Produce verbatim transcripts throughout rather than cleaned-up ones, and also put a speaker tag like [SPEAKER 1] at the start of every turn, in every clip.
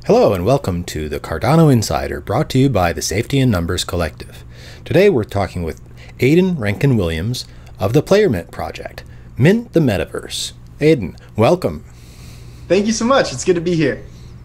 [SPEAKER 1] Hello and welcome to the Cardano Insider, brought to you by the Safety in Numbers Collective. Today we're talking with Aidan Rankin-Williams of the Playermint project, Mint the Metaverse. Aidan, welcome.
[SPEAKER 2] Thank you so much. It's good to be here.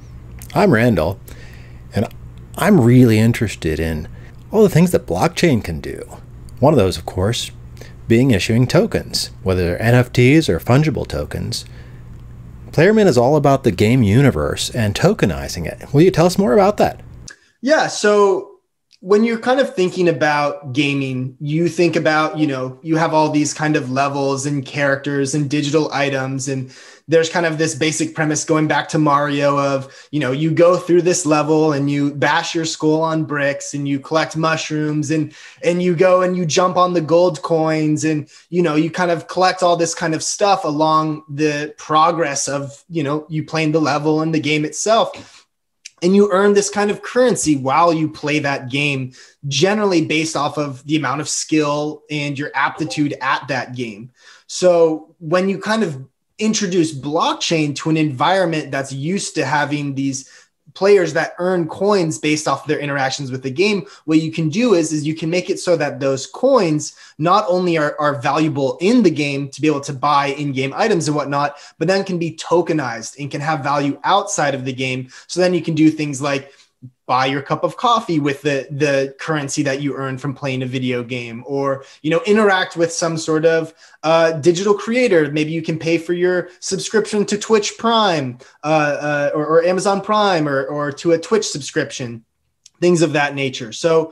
[SPEAKER 1] I'm Randall, and I'm really interested in all the things that blockchain can do. One of those, of course, being issuing tokens, whether they're N F Ts or fungible tokens. Playermint is all about the game universe and tokenizing it. Will you tell us more about that?
[SPEAKER 2] Yeah. So when you're kind of thinking about gaming, you think about, you know, you have all these kind of levels and characters and digital items. And there's kind of this basic premise going back to Mario of, you know, you go through this level and you bash your skull on bricks and you collect mushrooms and, and you go and you jump on the gold coins and, you know, you kind of collect all this kind of stuff along the progress of, you know, you playing the level and the game itself. And you earn this kind of currency while you play that game, generally based off of the amount of skill and your aptitude at that game. So when you kind of introduce blockchain to an environment that's used to having these players that earn coins based off their interactions with the game, what you can do is, is you can make it so that those coins not only are, are valuable in the game to be able to buy in-game items and whatnot, but then can be tokenized and can have value outside of the game. So then you can do things like buy your cup of coffee with the, the currency that you earn from playing a video game, or, you know, interact with some sort of uh, digital creator. Maybe you can pay for your subscription to Twitch Prime uh, uh, or, or Amazon Prime or, or to a Twitch subscription, things of that nature. So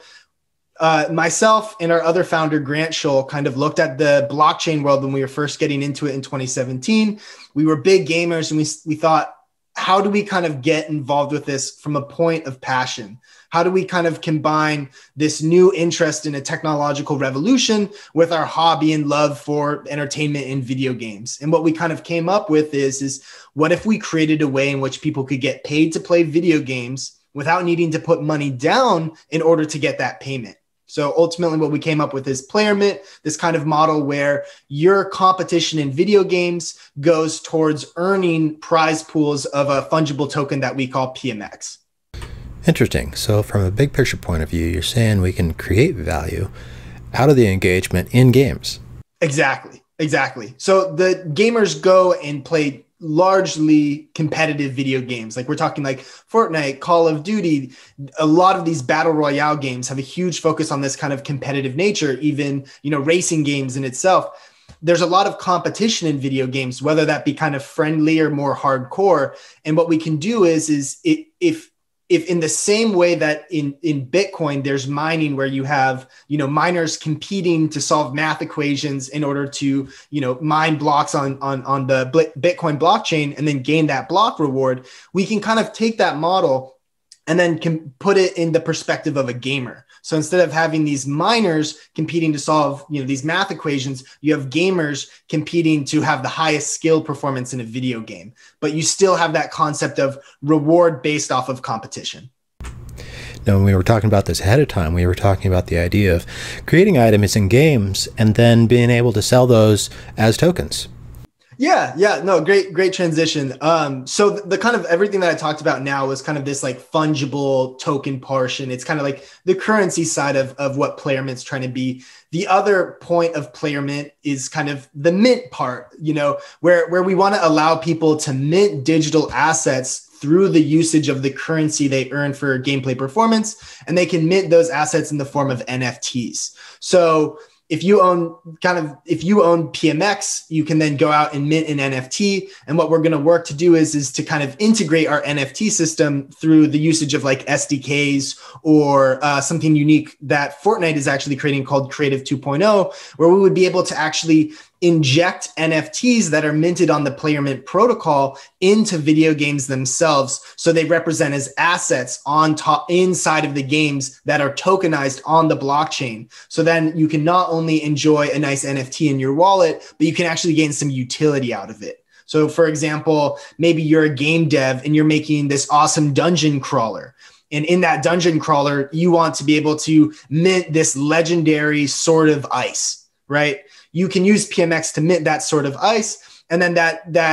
[SPEAKER 2] uh, myself and our other founder, Grant Scholl, kind of looked at the blockchain world when we were first getting into it in twenty seventeen. We were big gamers and we, we thought, how do we kind of get involved with this from a point of passion? How do we kind of combine this new interest in a technological revolution with our hobby and love for entertainment and video games? And what we kind of came up with is, is what if we created a way in which people could get paid to play video games without needing to put money down in order to get that payment? So ultimately what we came up with is Playermint, this kind of model where your competition in video games goes towards earning prize pools of a fungible token that we call P M X.
[SPEAKER 1] Interesting. So from a big picture point of view, you're saying we can create value out of the engagement in games.
[SPEAKER 2] Exactly. Exactly. So the gamers go and play largely competitive video games. Like we're talking like Fortnite, Call of Duty. A lot of these battle royale games have a huge focus on this kind of competitive nature, even, you know, racing games in itself. There's a lot of competition in video games, whether that be kind of friendly or more hardcore. And what we can do is, is it, if, if in the same way that in, in Bitcoin, there's mining where you have, you know, miners competing to solve math equations in order to, you know, mine blocks on, on, on the Bitcoin blockchain and then gain that block reward, we can kind of take that model and then can put it in the perspective of a gamer. So instead of having these miners competing to solve, you know, these math equations, you have gamers competing to have the highest skill performance in a video game, but you still have that concept of reward based off of competition.
[SPEAKER 1] Now, when we were talking about this ahead of time, we were talking about the idea of creating items in games and then being able to sell those as tokens.
[SPEAKER 2] Yeah, yeah, no, great, great transition. Um, so the, the kind of everything that I talked about now was kind of this like fungible token portion. It's kind of like the currency side of, of what Playermint's trying to be. The other point of Playermint is kind of the mint part, you know, where, where we want to allow people to mint digital assets through the usage of the currency they earn for gameplay performance, and they can mint those assets in the form of N F Ts. So if you own kind of, if you own P M X, you can then go out and mint an N F T. And what we're going to work to do is, is to kind of integrate our N F T system through the usage of like S D Ks or uh, something unique that Fortnite is actually creating called Creative two point oh, where we would be able to actually inject N F Ts that are minted on the Playermint protocol into video games themselves. So they represent as assets on top inside of the games that are tokenized on the blockchain. So then you can not only enjoy a nice N F T in your wallet, but you can actually gain some utility out of it. So for example, maybe you're a game dev and you're making this awesome dungeon crawler. And in that dungeon crawler, you want to be able to mint this legendary Sword of Ice, right? You can use P M X to mint that sort of ice. And then that, that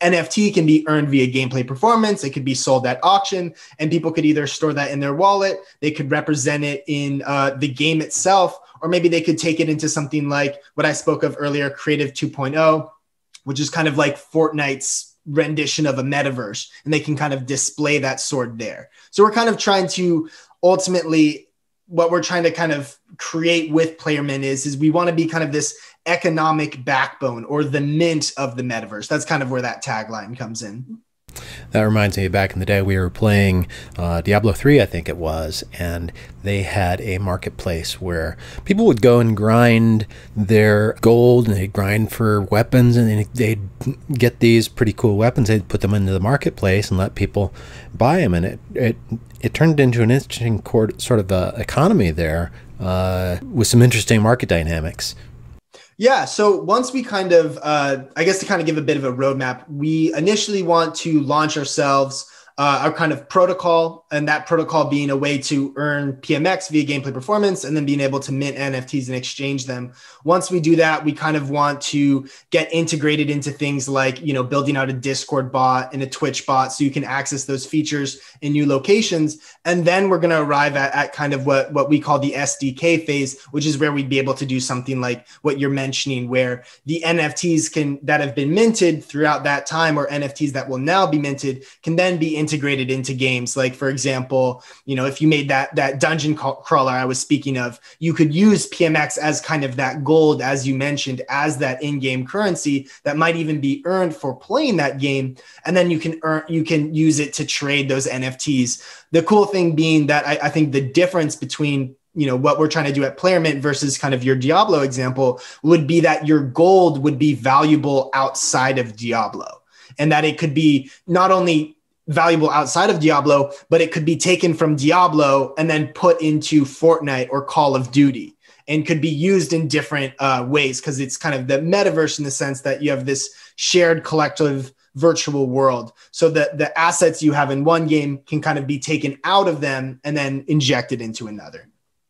[SPEAKER 2] N F T can be earned via gameplay performance. It could be sold at auction, and people could either store that in their wallet. They could represent it in uh, the game itself, or maybe they could take it into something like what I spoke of earlier, Creative two point oh, which is kind of like Fortnite's rendition of a metaverse, and they can kind of display that sword there. So we're kind of trying to ultimately, what we're trying to kind of create with Playermint is, is we want to be kind of this economic backbone or the mint of the metaverse. That's kind of where that tagline comes in.
[SPEAKER 1] That reminds me, back in the day, we were playing uh, Diablo three, I think it was, and they had a marketplace where people would go and grind their gold, and they'd grind for weapons, and they'd get these pretty cool weapons. They'd put them into the marketplace and let people buy them, and it it, it turned into an interesting sort of uh, economy there uh, with some interesting market dynamics.
[SPEAKER 2] Yeah. So once we kind of, uh, I guess to kind of give a bit of a roadmap, we initially want to launch ourselves uh, our kind of protocol, and that protocol being a way to earn P M X via gameplay performance, and then being able to mint N F Ts and exchange them. Once we do that, we kind of want to get integrated into things like, you know, building out a Discord bot and a Twitch bot so you can access those features in new locations. And then we're going to arrive at, at kind of what, what we call the S D K phase, which is where we'd be able to do something like what you're mentioning, where the N F Ts can that have been minted throughout that time, or N F Ts that will now be minted, can then be integrated into games. Like, for example, you know, if you made that that dungeon crawler I was speaking of, you could use P M X as kind of that gold, as you mentioned, as that in-game currency that might even be earned for playing that game, and then you can earn you can use it to trade those N F Ts. The cool thing being that I, I think the difference between, you know, what we're trying to do at Playermint versus kind of your Diablo example would be that your gold would be valuable outside of Diablo, and that it could be not only valuable outside of Diablo, but it could be taken from Diablo and then put into Fortnite or Call of Duty, and could be used in different uh, ways, because it's kind of the metaverse in the sense that you have this shared collective virtual world. So that the assets you have in one game can kind of be taken out of them and then injected into another.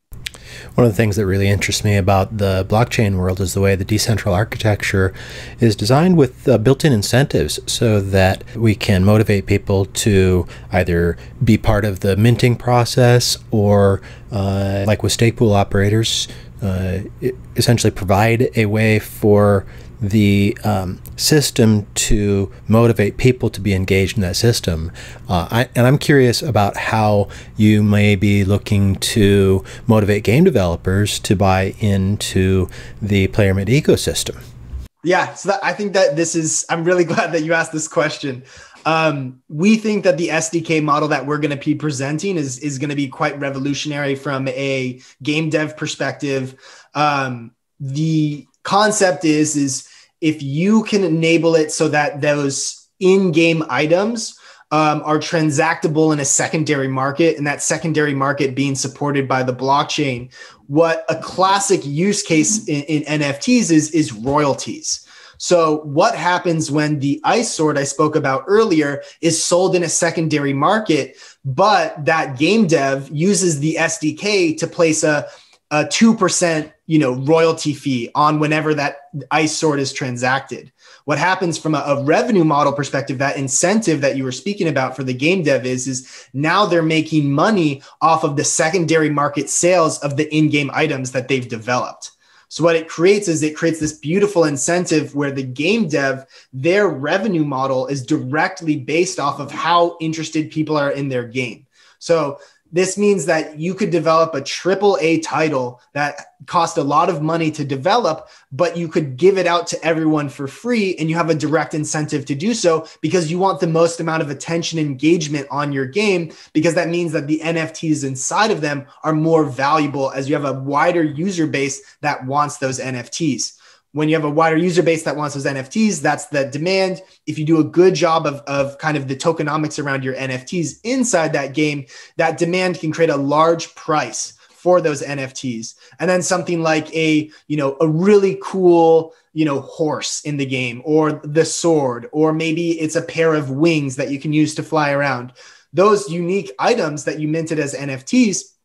[SPEAKER 1] One of the things that really interests me about the blockchain world is the way the decentral architecture is designed with uh, built-in incentives so that we can motivate people to either be part of the minting process or, uh, like with stake pool operators, uh, essentially provide a way for the um, system to motivate people to be engaged in that system. Uh, I, and I'm curious about how you may be looking to motivate game developers to buy into the Playermint ecosystem.
[SPEAKER 2] Yeah, so that, I think that this is, I'm really glad that you asked this question. Um, we think that the S D K model that we're going to be presenting is, is going to be quite revolutionary from a game dev perspective. Um, the concept is, is if you can enable it so that those in-game items um, are transactable in a secondary market, and that secondary market being supported by the blockchain, what a classic use case in, in N F Ts is, is royalties. So what happens when the ice sword I spoke about earlier is sold in a secondary market, but that game dev uses the S D K to place a a two percent, you know, royalty fee on whenever that ice sword is transacted. What happens from a, a revenue model perspective, that incentive that you were speaking about for the game dev is, is now they're making money off of the secondary market sales of the in-game items that they've developed. So what it creates is it creates this beautiful incentive where the game dev, their revenue model is directly based off of how interested people are in their game. So this means that you could develop a triple A title that cost a lot of money to develop, but you could give it out to everyone for free, and you have a direct incentive to do so because you want the most amount of attention and engagement on your game, because that means that the N F Ts inside of them are more valuable as you have a wider user base that wants those N F Ts. When you have a wider user base that wants those N F Ts, that's the demand. If you do a good job of, of kind of the tokenomics around your N F Ts inside that game, that demand can create a large price for those N F Ts. And then something like a, you know, a really cool, you know, horse in the game, or the sword, or maybe it's a pair of wings that you can use to fly around. Those unique items that you minted as N F Ts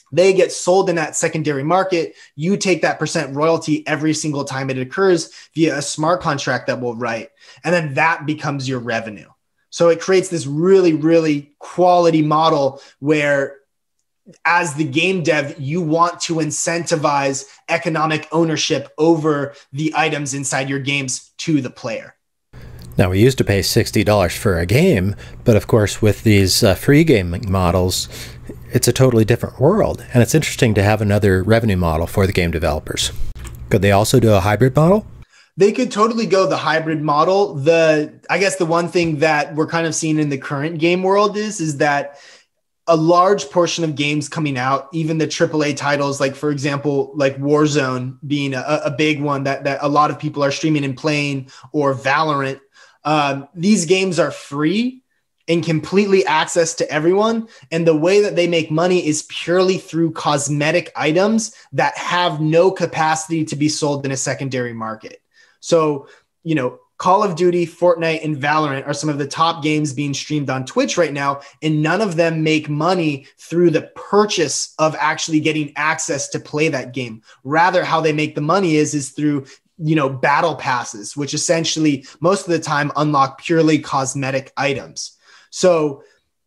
[SPEAKER 2] They get sold in that secondary market. You take that percent royalty every single time it occurs via a smart contract that we'll write. And then that becomes your revenue. So it creates this really, really quality model where as the game dev, you want to incentivize economic ownership over the items inside your games to the player.
[SPEAKER 1] Now, we used to pay sixty dollars for a game, but of course, with these uh, free gaming models, it's a totally different world. And it's interesting to have another revenue model for the game developers. Could they also do a hybrid model?
[SPEAKER 2] They could totally go the hybrid model. The I guess the one thing that we're kind of seeing in the current game world is, is that a large portion of games coming out, even the triple A titles, like for example, like Warzone being a, a big one that, that a lot of people are streaming and playing, or Valorant. Um, these games are free and completely access to everyone. And the way that they make money is purely through cosmetic items that have no capacity to be sold in a secondary market. So, you know, Call of Duty, Fortnite, and Valorant are some of the top games being streamed on Twitch right now, and none of them make money through the purchase of actually getting access to play that game. Rather, how they make the money is, is through, you know, battle passes, which essentially most of the time unlock purely cosmetic items. So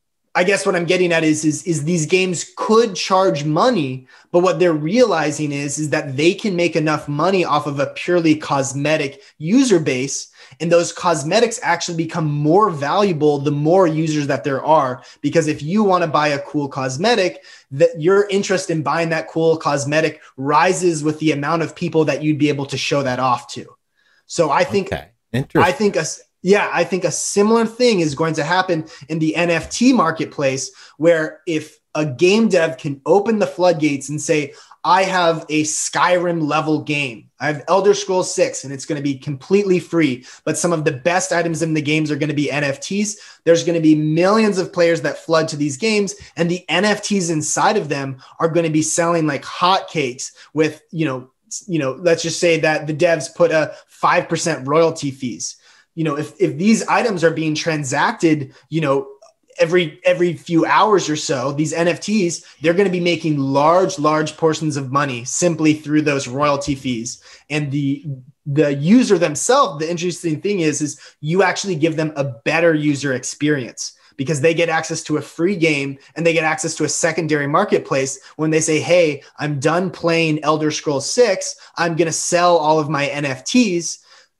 [SPEAKER 2] I guess what I'm getting at is, is, is these games could charge money, but what they're realizing is, is that they can make enough money off of a purely cosmetic user base. And those cosmetics actually become more valuable the more users that there are. Because if you want to buy a cool cosmetic, that your interest in buying that cool cosmetic rises with the amount of people that you'd be able to show that off to. So I think,
[SPEAKER 1] okay. Interesting.
[SPEAKER 2] I think, a, yeah, I think a similar thing is going to happen in the N F T marketplace, where if a game dev can open the floodgates and say, I have a Skyrim level game. I have Elder Scrolls six and it's going to be completely free, but some of the best items in the games are going to be N F Ts. There's going to be millions of players that flood to these games, and the N F Ts inside of them are going to be selling like hotcakes with, you know, you know, let's just say that the devs put a five percent royalty fees. You know, if, if these items are being transacted, you know, every every few hours or so, these N F Ts, they're going to be making large, large portions of money simply through those royalty fees. And the the user themselves, the interesting thing is, is you actually give them a better user experience because they get access to a free game and they get access to a secondary marketplace. When they say, hey, I'm done playing Elder Scrolls six, I'm going to sell all of my N F Ts.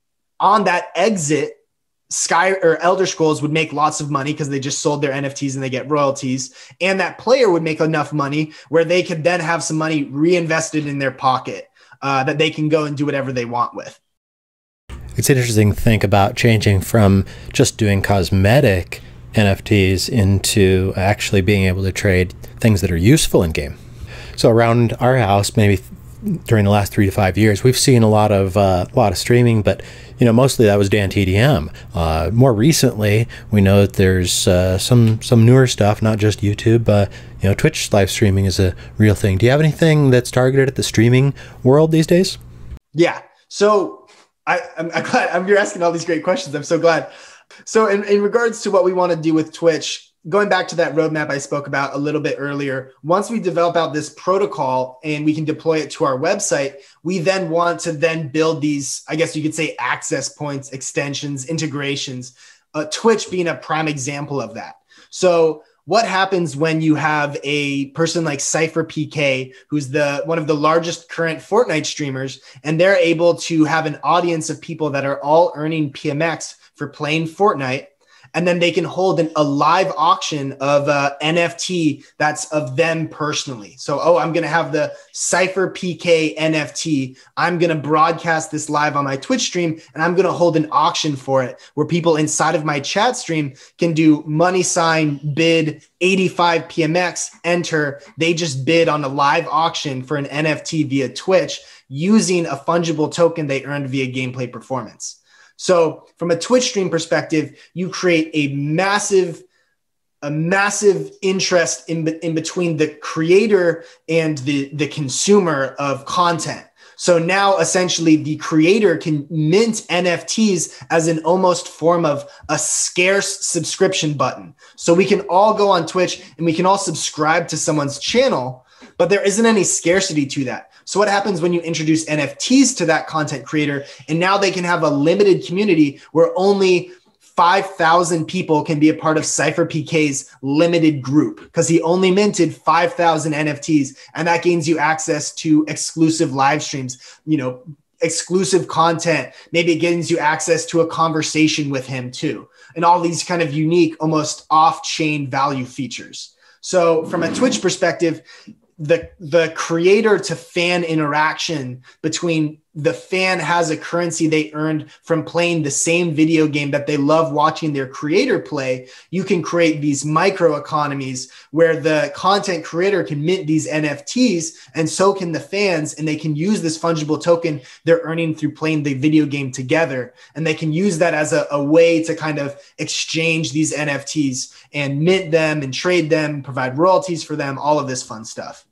[SPEAKER 2] On that exit, Sky or Elder Scrolls would make lots of money because they just sold their N F Ts and they get royalties. And that player would make enough money where they could then have some money reinvested in their pocket uh, that they can go and do whatever they want with.
[SPEAKER 1] It's interesting to think about changing from just doing cosmetic N F Ts into actually being able to trade things that are useful in game. So around our house, maybe during the last three to five years, we've seen a lot of uh, a lot of streaming, but you know, mostly that was Dan T D M. Uh, more recently, we know that there's uh, some some newer stuff, not just YouTube. Uh, you know, Twitch live streaming is a real thing. Do you have anything that's targeted at the streaming world these days?
[SPEAKER 2] Yeah. So I, I'm, I'm glad I'm, you're asking all these great questions. I'm so glad. So in, in regards to what we want to do with Twitch, going back to that roadmap I spoke about a little bit earlier, once we develop out this protocol and we can deploy it to our website, we then want to then build these, I guess you could say, access points, extensions, integrations, uh, Twitch being a prime example of that. So what happens when you have a person like Cypher P K, who's the one of the largest current Fortnite streamers, and they're able to have an audience of people that are all earning P M X for playing Fortnite, and then they can hold an, a live auction of uh, N F T that's of them personally. So, oh, I'm going to have the Cypher P K N F T. I'm going to broadcast this live on my Twitch stream, and I'm going to hold an auction for it where people inside of my chat stream can do money sign, bid, eighty-five P M X, enter. They just bid on a live auction for an N F T via Twitch using a fungible token they earned via gameplay performance. So from a Twitch stream perspective, you create a massive, a massive interest in, in between the creator and the, the consumer of content. So now essentially the creator can mint N F Ts as an almost form of a scarce subscription button. So we can all go on Twitch and we can all subscribe to someone's channel. but there isn't any scarcity to that. So what happens when you introduce N F Ts to that content creator, and now they can have a limited community where only five thousand people can be a part of CypherPK's limited group, because he only minted five thousand N F Ts, and that gains you access to exclusive live streams, you know, exclusive content. Maybe it gains you access to a conversation with him too, and all these kind of unique, almost off-chain value features. So from a Twitch perspective, the the creator to fan interaction between the fan has a currency they earned from playing the same video game that they love watching their creator play. You can create these micro economies where the content creator can mint these N F Ts, and so can the fans, and they can use this fungible token they're earning through playing the video game together. And they can use that as a, a way to kind of exchange these N F Ts and mint them and trade them, provide royalties for them, all of this fun stuff.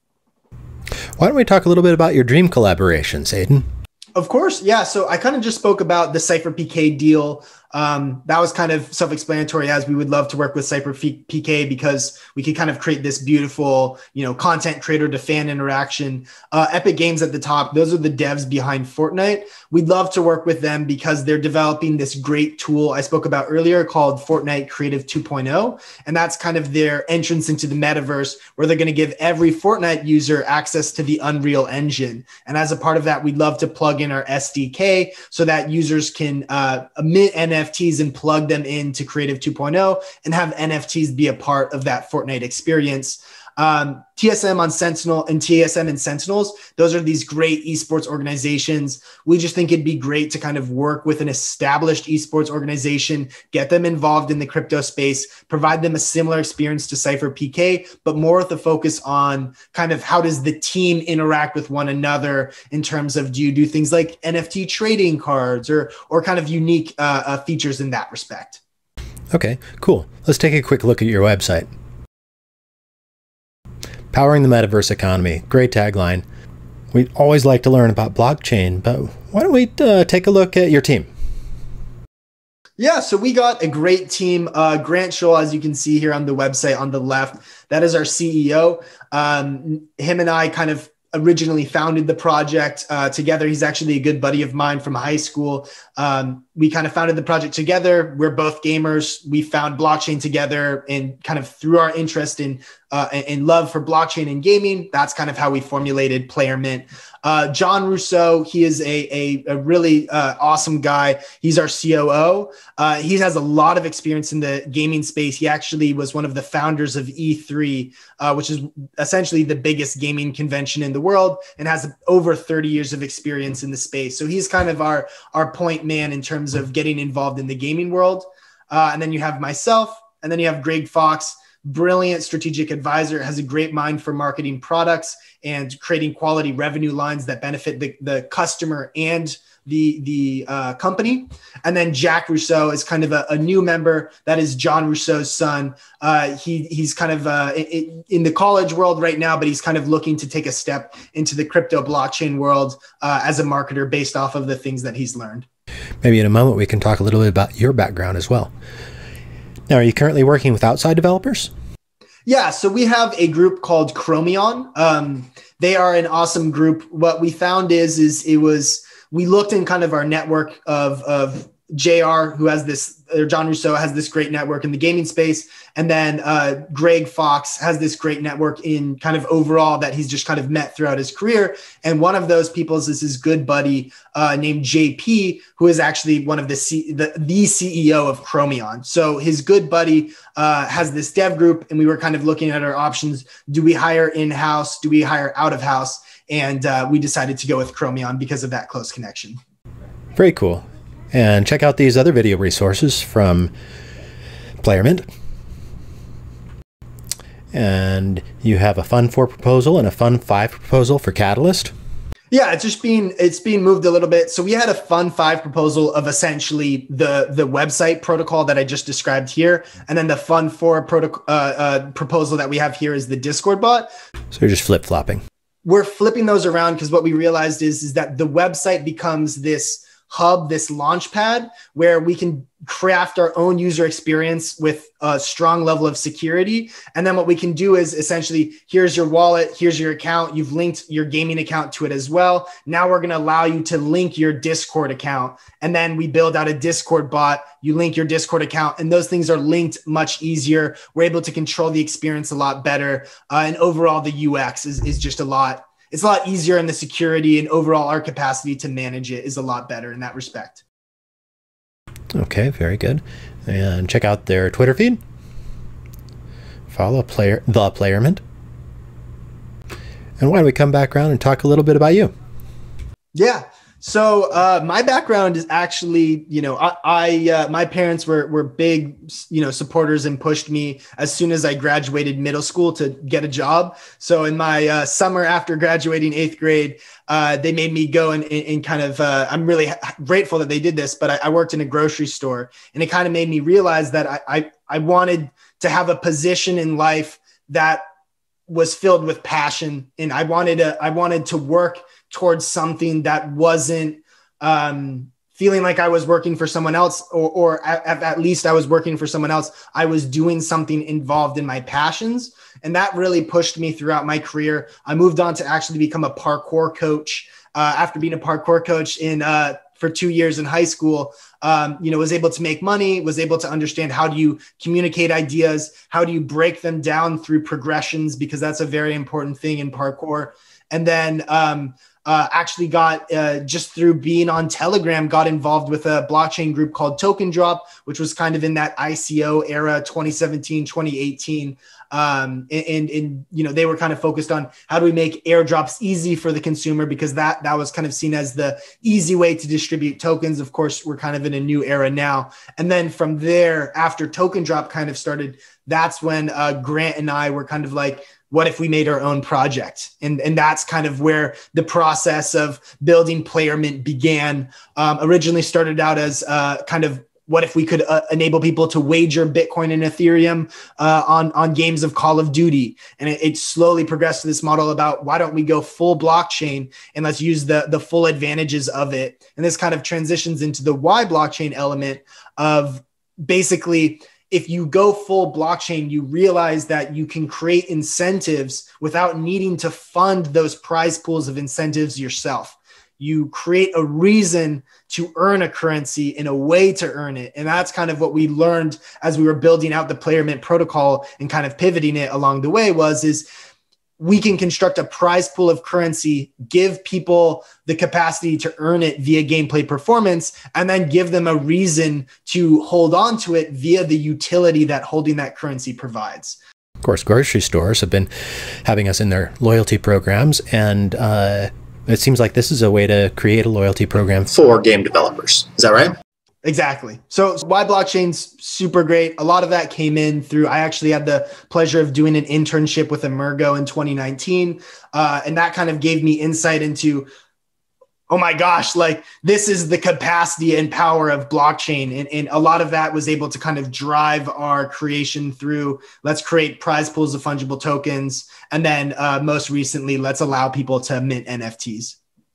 [SPEAKER 1] Why don't we talk a little bit about your dream collaborations, Aiden?
[SPEAKER 2] Of course. Yeah. So I kind of just spoke about the CypherPK deal. Um, that was kind of self-explanatory, as we would love to work with CypherPK because we could kind of create this beautiful, you know, content creator to fan interaction. Uh, Epic Games at the top, those are the devs behind Fortnite. We'd love to work with them because they're developing this great tool I spoke about earlier called Fortnite Creative two point oh. And that's kind of their entrance into the metaverse, where they're going to give every Fortnite user access to the Unreal Engine. And as a part of that, we'd love to plug in our S D K so that users can uh, emit N F Ts and plug them into Creative two point oh and have N F Ts be a part of that Fortnite experience. Um, T S M on Sentinel and T S M and Sentinels, those are these great esports organizations. We just think it'd be great to kind of work with an established esports organization, get them involved in the crypto space, provide them a similar experience to CypherPK, but more with the focus on kind of how does the team interact with one another in terms of, do you do things like N F T trading cards or, or kind of unique uh, uh, features in that respect.
[SPEAKER 1] Okay, cool. Let's take a quick look at your website. Powering the metaverse economy. Great tagline. We'd always like to learn about blockchain, but why don't we uh, take a look at your team?
[SPEAKER 2] Yeah, so we got a great team. Uh, Grant Scholl, as you can see here on the website on the left, that is our C E O. Um, him and I kind of originally founded the project uh, together. He's actually a good buddy of mine from high school. Um, we kind of founded the project together. We're both gamers. We found blockchain together, and kind of through our interest in uh, in love for blockchain and gaming, that's kind of how we formulated Playermint. Uh, John Rousseau, he is a, a, a really uh, awesome guy. He's our C O O. Uh, he has a lot of experience in the gaming space. He actually was one of the founders of E three, uh, which is essentially the biggest gaming convention in the world, and has over thirty years of experience in the space. So he's kind of our, our point man in terms of getting involved in the gaming world. Uh, and then you have myself, and then you have Greg Fox, brilliant strategic advisor, has a great mind for marketing products and creating quality revenue lines that benefit the, the customer and the, the uh, company. And then Jack Rousseau is kind of a, a new member. That is John Rousseau's son. Uh, he, he's kind of uh, in, in the college world right now, but he's kind of looking to take a step into the crypto blockchain world uh, as a marketer based off of the things that he's learned.
[SPEAKER 1] Maybe in a moment we can talk a little bit about your background as well. Now, are you currently working with outside developers?
[SPEAKER 2] Yeah, so we have a group called Chromion. Um, they are an awesome group. What we found is, is it was, we looked in kind of our network of, of J R, who has this, or John Rousseau has this great network in the gaming space. And then uh, Greg Fox has this great network in kind of overall that he's just kind of met throughout his career. And one of those people is his good buddy uh, named J P, who is actually one of the, C- the, the C E O of Chromion. So his good buddy uh, has this dev group, and we were kind of looking at our options. Do we hire in-house? Do we hire out of house? And uh, we decided to go with Chromion because of that close connection.
[SPEAKER 1] Very cool. And check out these other video resources from Playermint. And you have a Fund four proposal and a Fund five proposal for Catalyst.
[SPEAKER 2] Yeah, it's just being it's being moved a little bit. So we had a Fund five proposal of essentially the the website protocol that I just described here, and then the Fund four protocol uh, uh, proposal that we have here is the Discord bot.
[SPEAKER 1] So you're just flip flopping.
[SPEAKER 2] We're flipping those around because what we realized is is that the website becomes this hub, this launch pad where we can craft our own user experience with a strong level of security. And then what we can do is essentially, here's your wallet, here's your account. You've linked your gaming account to it as well. Now we're going to allow you to link your Discord account. And then we build out a Discord bot. You link your Discord account, and those things are linked much easier. We're able to control the experience a lot better. Uh, and overall, the U X is, is just a lot, it's a lot easier, and the security and overall our capacity to manage it is a lot better in that respect.
[SPEAKER 1] Okay, very good. And check out their Twitter feed. Follow player the Playermint. And why don't we come back around and talk a little bit about you?
[SPEAKER 2] Yeah. So uh, my background is actually, you know, I, I uh, my parents were were big, you know, supporters and pushed me as soon as I graduated middle school to get a job. So in my uh, summer after graduating eighth grade, uh, they made me go and, and kind of, uh, I'm really grateful that they did this, but I, I worked in a grocery store, and it kind of made me realize that I, I I wanted to have a position in life that was filled with passion, and I wanted to I wanted to work towards something that wasn't um, feeling like I was working for someone else, or, or at, at least I was working for someone else. I was doing something involved in my passions. And that really pushed me throughout my career. I moved on to actually become a parkour coach. Uh, after being a parkour coach in uh, for two years in high school, um, you know, was able to make money, was able to understand how do you communicate ideas, how do you break them down through progressions, because that's a very important thing in parkour. And then um, uh, actually got, uh, just through being on Telegram, got involved with a blockchain group called Token Drop, which was kind of in that I C O era, twenty seventeen, twenty eighteen. Um, and, and, you know, they were kind of focused on how do we make airdrops easy for the consumer, because that, that was kind of seen as the easy way to distribute tokens. Of course, we're kind of in a new era now. And then from there, after Token Drop kind of started, that's when uh, Grant and I were kind of like, what if we made our own project? And, and that's kind of where the process of building Playermint began. Um, originally started out as uh, kind of, what if we could uh, enable people to wager Bitcoin and Ethereum uh, on, on games of Call of Duty? And it, it slowly progressed to this model about why don't we go full blockchain and let's use the, the full advantages of it. And this kind of transitions into the why blockchain element of basically, if you go full blockchain, you realize that you can create incentives without needing to fund those prize pools of incentives yourself. You create a reason to earn a currency and a way to earn it. And that's kind of what we learned as we were building out the Playermint protocol and kind of pivoting it along the way was, is we can construct a prize pool of currency, give people the capacity to earn it via gameplay performance, and then give them a reason to hold on to it via the utility that holding that currency provides.
[SPEAKER 1] Of course, grocery stores have been having us in their loyalty programs, and uh, it seems like this is a way to create a loyalty program
[SPEAKER 3] for game developers. Is that right?
[SPEAKER 2] Exactly. So why blockchain's super great. A lot of that came in through, I actually had the pleasure of doing an internship with Emergo in twenty nineteen. Uh, and that kind of gave me insight into, oh my gosh, like this is the capacity and power of blockchain. And, and a lot of that was able to kind of drive our creation through, let's create prize pools of fungible tokens. And then uh, most recently, let's allow people to mint N F Ts.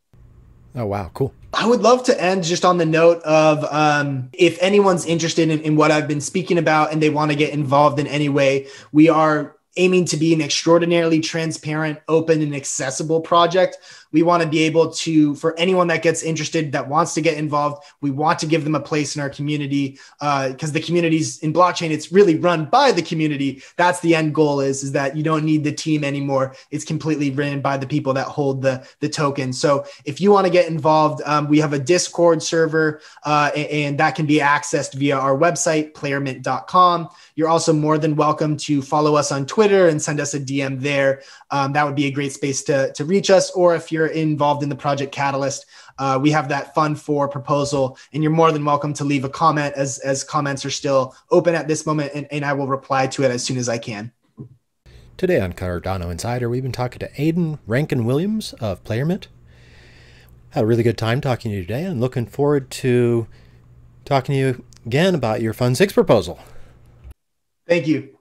[SPEAKER 1] Oh, wow. Cool.
[SPEAKER 2] I would love to end just on the note of um, if anyone's interested in, in what I've been speaking about and they want to get involved in any way, we are aiming to be an extraordinarily transparent, open, and accessible project. We want to be able to, for anyone that gets interested, that wants to get involved, we want to give them a place in our community because uh, the communities in blockchain, it's really run by the community. That's the end goal is, is that you don't need the team anymore. It's completely ran by the people that hold the, the token. So if you want to get involved, um, we have a Discord server uh, and, and that can be accessed via our website, playermint dot com. You're also more than welcome to follow us on Twitter and send us a D M there. Um, that would be a great space to, to reach us. Or if you're involved in the Project Catalyst, uh, we have that Fund for proposal, and you're more than welcome to leave a comment as, as comments are still open at this moment, and, and I will reply to it as soon as I can.
[SPEAKER 1] Today on Cardano Insider, we've been talking to Aidan Rankin-Williams of Playermint. Had a really good time talking to you today, and looking forward to talking to you again about your Fund six proposal.
[SPEAKER 2] Thank you.